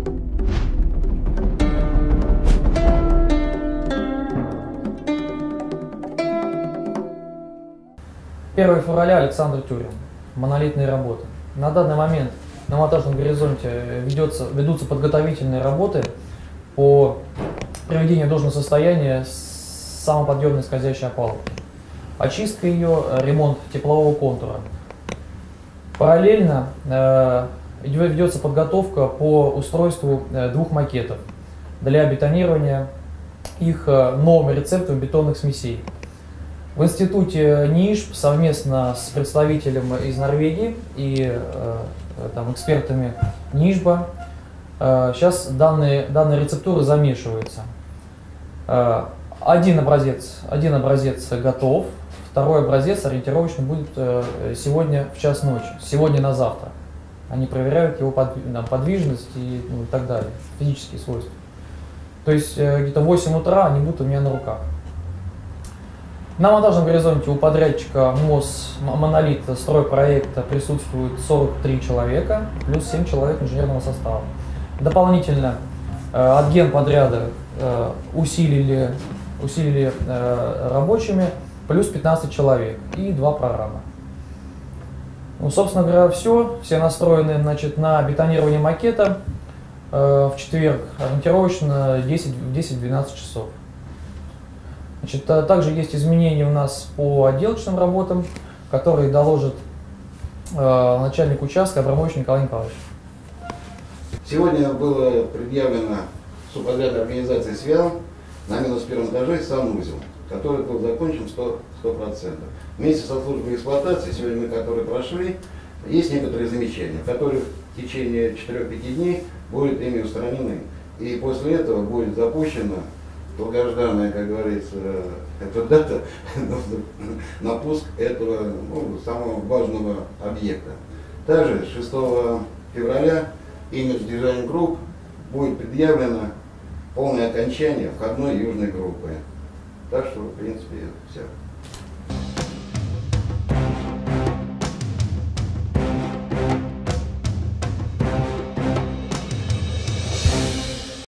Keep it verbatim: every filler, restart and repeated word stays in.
первое февраля, Александр Тюрин. Монолитные работы. На данный момент на монтажном горизонте ведется, ведутся подготовительные работы по приведению в должное состояние самоподъемной скользящей опалубки. Очистка ее, ремонт теплового контура. Параллельно э, ведется подготовка по устройству э, двух макетов для бетонирования их э, новыми рецептами бетонных смесей. В институте НИИШП совместно с представителем из Норвегии и э, там, экспертами НИИШБа э, сейчас данные, данные рецептуры замешиваются. Э, один, образец, один образец готов, второй образец ориентировочно будет э, сегодня в час ночи, сегодня на завтра. Они проверяют его под, там, подвижность и, ну, и так далее, физические свойства. То есть э, где-то в восемь утра они будут у меня на руках. На монтажном горизонте у подрядчика МОЗ «Монолит» стройпроекта присутствует сорок три человека, плюс семь человек инженерного состава. Дополнительно э, от генподряда э, усилили, усилили э, рабочими, плюс пятнадцать человек и два прорама. Ну, собственно говоря, все. Все настроены, значит, на бетонирование макета э, в четверг, ориентировочно десять-двенадцать часов. Значит, также есть изменения у нас по отделочным работам, которые доложит э, начальник участка Абрамович Николай Николаевич. Сегодня было предъявлено субподрядной организации СВИАЛ на минус первом этаже санузел, который был закончен сто процентов. Вместе со службой эксплуатации, сегодня мы которые прошли, есть некоторые замечания, которые в течение четырёх-пяти дней будут ими устранены. И после этого будет запущена долгожданная, как говорится, эта дата на пуск этого, ну, самого важного объекта. Также шестого февраля Image Design Group будет предъявлено полное окончание входной южной группы. Так что, в принципе, все.